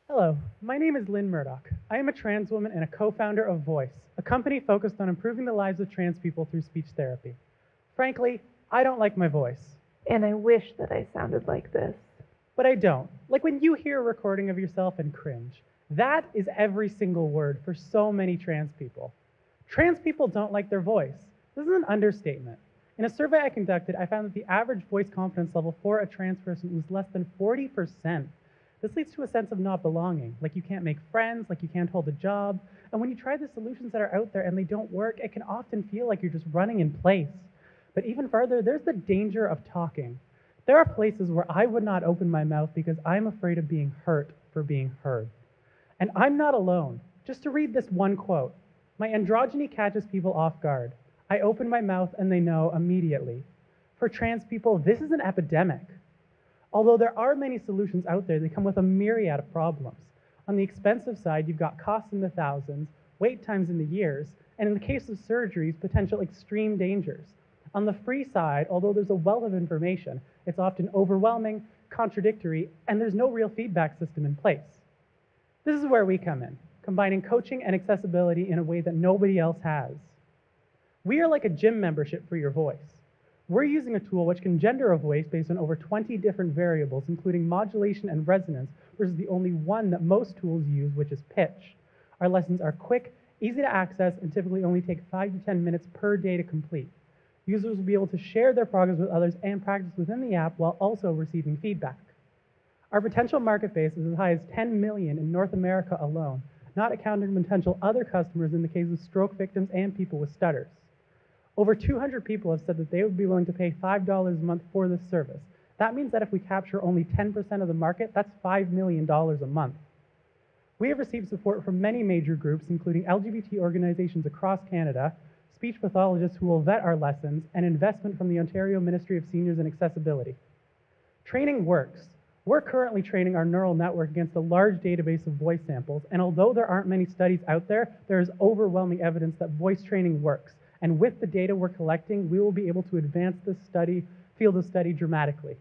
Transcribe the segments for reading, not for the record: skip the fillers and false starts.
Hello, my name is Lynn Murdoch. I am a trans woman and a co-founder of Voice, a company focused on improving the lives of trans people through speech therapy. Frankly, I don't like my voice. And I wish that I sounded like this. But I don't. Like when you hear a recording of yourself and cringe, that is every single word for so many trans people. Trans people don't like their voice. This is an understatement. In a survey I conducted, I found that the average voice confidence level for a trans person was less than 40%. This leads to a sense of not belonging, like you can't make friends, like you can't hold a job. And when you try the solutions that are out there and they don't work, it can often feel like you're just running in place. But even further, there's the danger of talking. There are places where I would not open my mouth because I'm afraid of being hurt for being heard. And I'm not alone. Just to read this one quote, my androgyny catches people off guard. I open my mouth and they know immediately. For trans people, this is an epidemic. Although there are many solutions out there, they come with a myriad of problems. On the expensive side, you've got costs in the thousands, wait times in the years, and in the case of surgeries, potential extreme dangers. On the free side, although there's a wealth of information, it's often overwhelming, contradictory, and there's no real feedback system in place. This is where we come in, combining coaching and accessibility in a way that nobody else has. We are like a gym membership for your voice. We're using a tool which can gender a voice based on over 20 different variables, including modulation and resonance, versus the only one that most tools use, which is pitch. Our lessons are quick, easy to access, and typically only take 5 to 10 minutes per day to complete. Users will be able to share their progress with others and practice within the app while also receiving feedback. Our potential market base is as high as 10 million in North America alone, not accounting potential other customers in the case of stroke victims and people with stutters. Over 200 people have said that they would be willing to pay $5 a month for this service. That means that if we capture only 10% of the market, that's $5 million a month. We have received support from many major groups, including LGBT organizations across Canada, speech pathologists who will vet our lessons, and investment from the Ontario Ministry of Seniors and Accessibility. Training works. We're currently training our neural network against a large database of voice samples, and although there aren't many studies out there, there is overwhelming evidence that voice training works. And with the data we're collecting, we will be able to advance this field of study dramatically.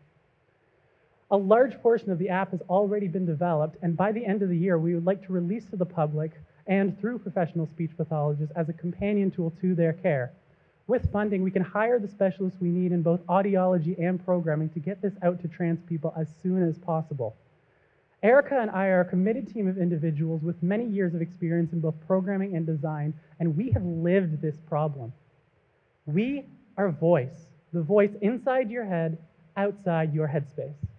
A large portion of the app has already been developed, and by the end of the year, we would like to release to the public and through professional speech pathologists as a companion tool to their care. With funding, we can hire the specialists we need in both audiology and programming to get this out to trans people as soon as possible. Erica and I are a committed team of individuals with many years of experience in both programming and design, and we have lived this problem. We are Voice, the voice inside your head, outside your headspace.